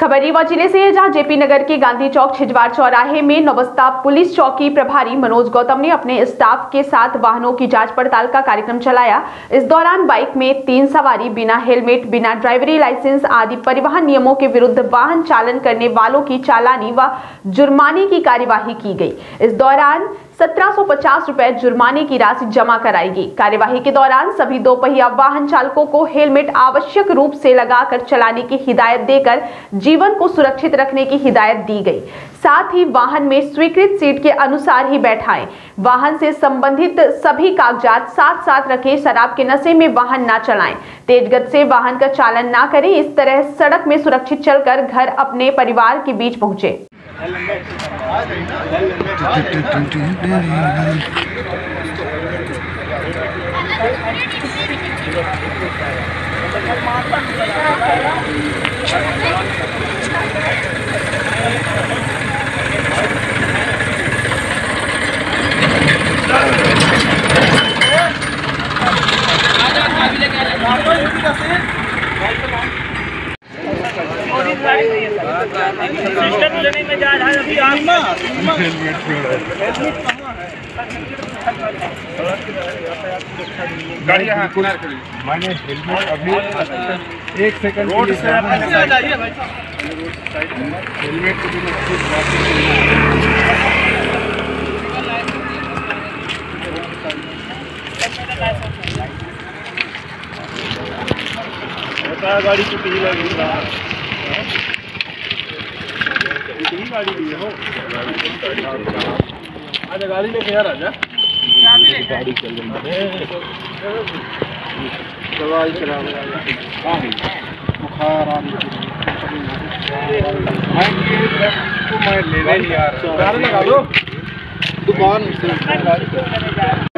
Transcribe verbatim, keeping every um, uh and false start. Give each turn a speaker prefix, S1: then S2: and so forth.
S1: खबर रीवा जिले से है, जहां जेपी नगर के गांधी चौक छिजवार चौराहे में नवस्ता पुलिस चौकी प्रभारी मनोज गौतम ने अपने स्टाफ के साथ वाहनों की जांच पड़ताल का कार्यक्रम चलाया। इस दौरान बाइक में तीन सवारी बिना हेलमेट, बिना ड्राइवरी लाइसेंस आदि परिवहन नियमों के विरुद्ध वाहन चालन करने वालों की चालानी व जुर्माने की कार्यवाही की गई। इस दौरान सत्रह सौ पचास रुपए जुर्माने की राशि जमा कराएगी। कार्यवाही के दौरान सभी दो पहिया वाहन चालकों को हेलमेट आवश्यक रूप से लगाकर चलाने की हिदायत देकर जीवन को सुरक्षित रखने की हिदायत दी गई। साथ ही वाहन में स्वीकृत सीट के अनुसार ही बैठाएं। वाहन से संबंधित सभी कागजात साथ साथ रखें। शराब के नशे में वाहन न चलाएं। तेज गति से वाहन का चालन ना करें। इस तरह सड़क में सुरक्षित चलकर घर अपने परिवार के बीच पहुंचे।
S2: सिस्टम लेने में जा रहा है अभी आप ना हेलमेट छोड़ गाड़ी यहाँ किनार करी। मैंने हेलमेट अभी एक सेकंड रोड से आ जाइए भाई हेलमेट के बिना गाड़ी छुट्टी लगी गाड़ी ली हो आजा गाड़ी लेके यार आजा गाड़ी चल रही दवाई चला बुखार आ मैं ले ले यार लगा लो दुकान